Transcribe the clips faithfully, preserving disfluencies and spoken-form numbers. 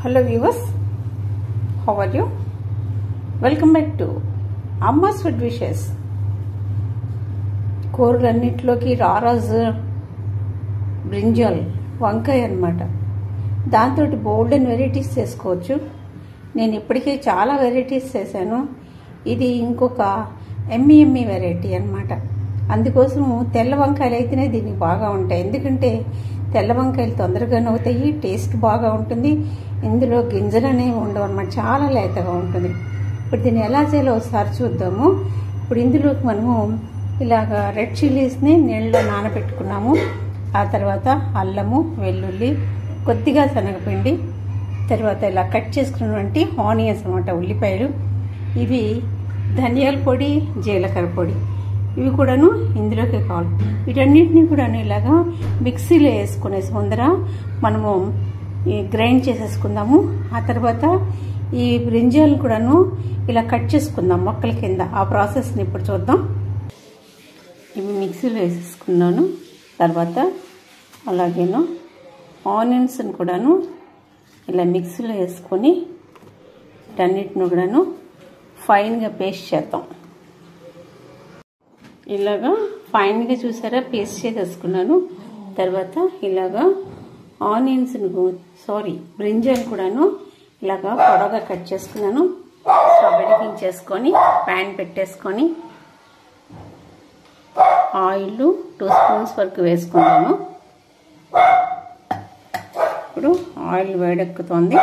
Hello viewers, how are you? Welcome back to Amma's Food Wishes. కూరలన్నిటిలోకి రారాజు brinjal వంకాయ అన్నమాట. దాంతో బోల్డ్ అండ్ వెరైటీస్ చేసుకోవచ్చు. నేను ఇప్పటికే చాలా వెరైటీస్ చేశాను. ఇది ఇంకొక ఎమ్మి ఎమ్మి వెరైటీ అన్నమాట. అందుకోసం తెల్ల వంకాయలు అయితేనే దీనికి బాగా ఉంటాయి. ఎందుకంటే తెల్ల వంకాయలు తొందరగా నవ్వుతాయి, టేస్ట్ బాగా ఉంటుంది. ఇందులో గింజలు అనేవి ఉండవు అన్నమాట, చాలా లేతగా ఉంటుంది. ఇప్పుడు దీన్ని ఎలా చేయాలో ఒకసారి చూద్దాము. ఇప్పుడు ఇందులోకి మనము ఇలాగా రెడ్ చిల్లీస్ని నీళ్ళలో నానబెట్టుకున్నాము. ఆ తర్వాత అల్లము, వెల్లుల్లి, కొద్దిగా శనగపిండి, తర్వాత ఇలా కట్ చేసుకున్నటువంటి ఆనియన్స్ అన్నమాట, ఉల్లిపాయలు, ఇవి ధనియాల పొడి, జీలకర్ర పొడి, ఇవి కూడాను ఇందులోకి కావాలి. వీటన్నిటిని కూడా ఇలాగా మిక్సీలో వేసుకునేసి ముందర మనము గ్రైండ్ చేసేసుకుందాము. ఆ తర్వాత ఈ బ్రింజాలను కూడాను ఇలా కట్ చేసుకుందాం మొక్కల కింద. ఆ ప్రాసెస్ని ఇప్పుడు చూద్దాం. ఇవి మిక్సీలో వేసేసుకున్నాను. తర్వాత అలాగేను ఆనియన్స్ని కూడాను ఇలా మిక్సీలో వేసుకొని వీటన్నిటిని కూడాను ఫైన్గా పేస్ట్ చేద్దాం. ఇలాగా ఫైన్గా చూసారా పేస్ట్ చేసేసుకున్నాను. తర్వాత ఇలాగా ఆనియన్స్ని సారీ బ్రింజాల్ కూడాను ఇలాగా పొడవుగా కట్ చేసుకున్నాను. స్టవ్ వెలిగించేసుకొని ప్యాన్ పెట్టేసుకొని ఆయిల్ టూ స్పూన్స్ వరకు వేసుకున్నాను. ఇప్పుడు ఆయిల్ వేడెక్కుతోంది.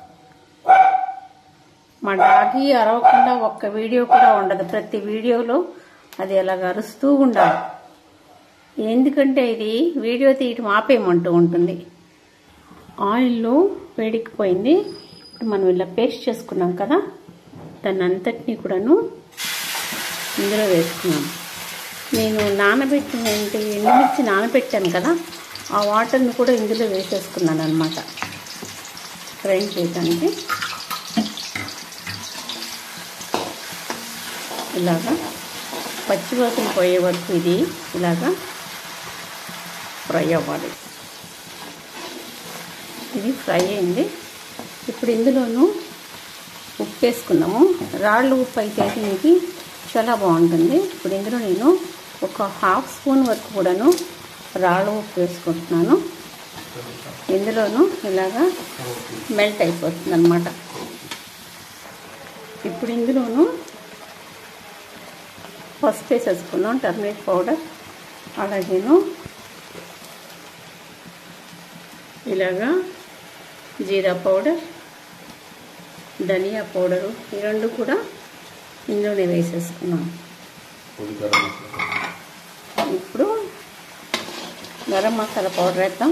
మా డాగి అరవకుండా ఒక్క వీడియో కూడా ఉండదు. ప్రతి వీడియోలో అది అలాగ అరుస్తూ ఉండాలి. ఎందుకంటే ఇది వీడియో తీయటం ఆపేయమంటూ ఉంటుంది. ఆయిల్లో వేడికిపోయింది. ఇప్పుడు మనం ఇలా పేస్ట్ చేసుకున్నాం కదా, దాన్ని అంతటినీ కూడాను ఇందులో వేసుకున్నాం. నేను నానబెట్టిన ఎండుమిర్చి నానబెట్టాను కదా, ఆ వాటర్ని కూడా ఇందులో వేసేసుకున్నాను అన్నమాట గ్రైండ్ చేయడానికి. ఇలాగా పచ్చివాసన పోయే వరకు ఇది ఇలాగా ఫ్రై అవ్వాలి. ఇది ఫ్రై అయింది. ఇప్పుడు ఇందులోనూ ఉప్పు వేసుకున్నాము. రాళ్ళ ఉప్పు అయితే దీనికి చాలా బాగుంటుంది. ఇప్పుడు ఇందులో నేను ఒక హాఫ్ స్పూన్ వరకు కూడాను రాళ్ళ ఉప్పు వేసుకుంటున్నాను. ఇందులోనూ ఇలాగా మెల్ట్ అయిపోతుంది అన్నమాట. ఇప్పుడు ఇందులోనూ పసుపు వేసేసుకున్నాం, టర్మరిక్ పౌడర్, అలాగేను ఇలాగా జీరా పౌడర్, ధనియా పౌడరు, ఈ రెండు కూడా ఇందులోనే వేసేసుకున్నాం. ఇప్పుడు గరం మసాలా పౌడర్ వేద్దాం.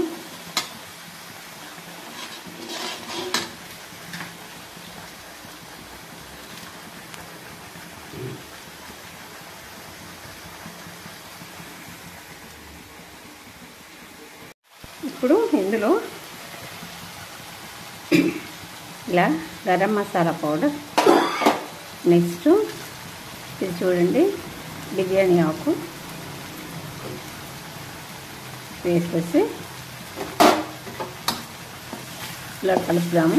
ఇప్పుడు ఇందులో ఇలా గరం మసాలా పౌడర్, నెక్స్ట్ ఇది చూడండి బిర్యానీ ఆకు వేసేసి ఇలా కలుపుదాము.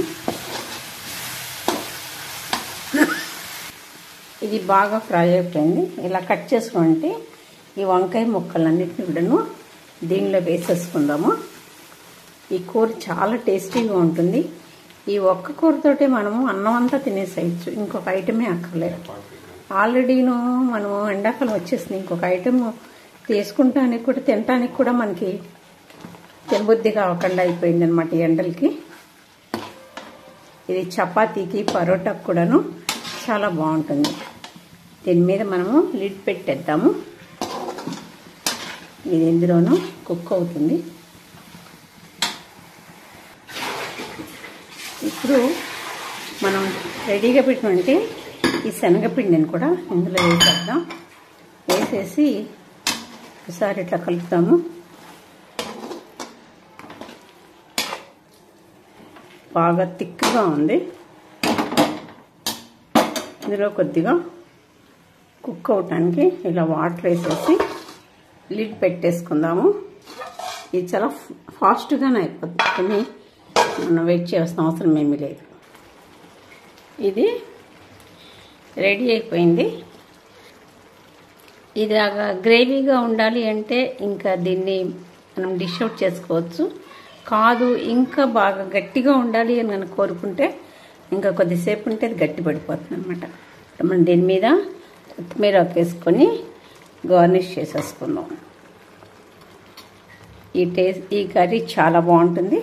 ఇది బాగా ఫ్రై అయిపోయింది. ఇలా కట్ చేసుకుంటే ఈ వంకాయ ముక్కలన్నిటిని కూడాను దీనిలో వేసేసుకుందాము. ఈ కూర చాలా టేస్టీగా ఉంటుంది. ఈ ఒక్క కూరతోటే మనము అన్నం అంతా తినేసేయచ్చు, ఇంకొక ఐటమే అక్కర్లేదు. ఆల్రెడీను మనము ఎండాకాలం వచ్చేసింది, ఇంకొక ఐటమ్ తీసుకుంటానికి కూడా తినటానికి కూడా మనకి తినబుద్ధి కావకుండా అయిపోయింది అనమాట ఈ ఎండలకి. ఇది చపాతీకి, పరోటాకు కూడాను చాలా బాగుంటుంది. దీని మీద మనము లిడ్ పెట్టేద్దాము. ఇది ఇందులోనూ కుక్ అవుతుంది. ఇప్పుడు మనం రెడీగా పెట్టినట్టే ఈ శనగపిండిని కూడా ఇందులో వేసేద్దాం. వేసేసి ఒకసారి ఇట్లా కలుపుతాము. బాగా థిక్గా ఉంది. ఇందులో కొద్దిగా కుక్ అవటానికి ఇలా వాటర్ వేసేసి లిడ్ పెట్టేసుకుందాము. ఇది చాలా ఫాస్ట్గానే అయిపోతుంది. మనం వెయిట్ చేయాల్సిన అవసరం ఏమీ లేదు. ఇది రెడీ అయిపోయింది. ఇలాగా గ్రేవీగా ఉండాలి అంటే ఇంకా దీన్ని మనం డిష్ అవుట్ చేసుకోవచ్చు. కాదు ఇంకా బాగా గట్టిగా ఉండాలి అని మనం కోరుకుంటే ఇంకా కొద్దిసేపు ఉంటే అది గట్టి పడిపోతుంది అనమాట. మనం దీని మీద కొత్తిమీర వేసుకొని గార్నిష్ చేసేసుకుందాం. ఈ టేస్ట్ ఈ కర్రీ చాలా బాగుంటుంది.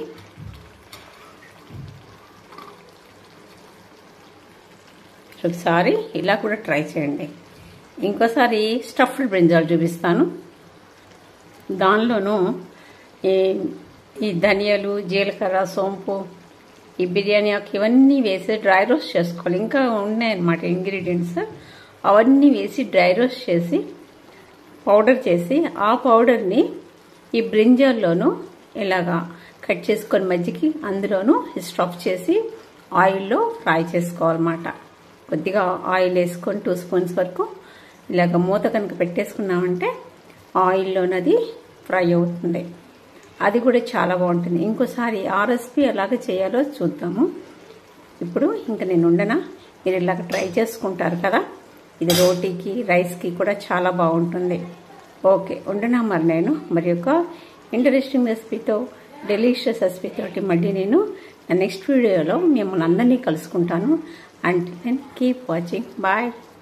ఒకసారి ఇలా కూడా ట్రై చేయండి. ఇంకోసారి స్టఫ్డ్ బ్రింజాల్ చూపిస్తాను. దానిలోనూ ఈ ధనియాలు, జీలకర్ర, సోంపు, ఈ బిర్యానీ ఆకు ఇవన్నీ వేసి డ్రై రోస్ట్ చేసుకోవాలి. ఇంకా ఉన్నాయన్నమాట ఇంగ్రీడియంట్స్. అవన్నీ వేసి డ్రై రోస్ట్ చేసి పౌడర్ చేసి ఆ పౌడర్ని ఈ బ్రింజాల్లోనూ ఇలాగా కట్ చేసుకొని మధ్యకి అందులోనూ స్టఫ్ చేసి ఆయిల్లో ఫ్రై చేసుకోవాలన్నమాట. కొద్దిగా ఆయిల్ వేసుకొని టూ స్పూన్స్ వరకు ఇలాగ మూత కనుక పెట్టేసుకున్నామంటే ఆయిల్లోనది ఫ్రై అవుతుంది. అది కూడా చాలా బాగుంటుంది. ఇంకోసారి ఆ రెసిపీ ఎలాగ చేయాలో చూద్దాము. ఇప్పుడు ఇంకా నేను ఉండనా, మీరు ఇలాగ ట్రై చేసుకుంటారు కదా. ఇది రోటీకి, రైస్కి కూడా చాలా బాగుంటుంది. ఓకే, ఉండనా మరి నేను మరి ఒక ఇంట్రెస్టింగ్ రెసిపీతో, డెలిషియస్ రెసిపీతోటి మళ్ళీ నేను నెక్స్ట్ వీడియోలో మిమ్మల్ని అందరినీ కలుసుకుంటాను. And keep watching. బాయ్.